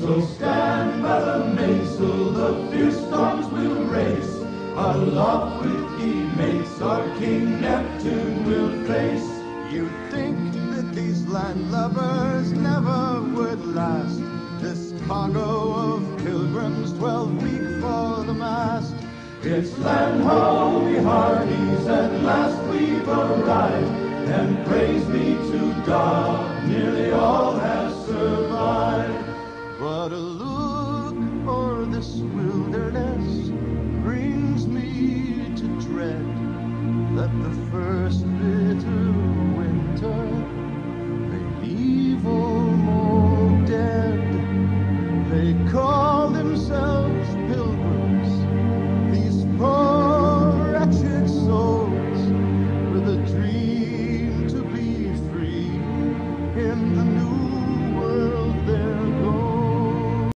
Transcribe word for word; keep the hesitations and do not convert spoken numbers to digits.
So stand by the mainsail, the fierce storms will race. Aloft with ye mates, our King Neptune will face. You'd think that these landlubbers never would last. This cargo of pilgrims, twelve week for the mast. It's land ho, we hearties, at last we've arrived, and praise be to God, nearly all have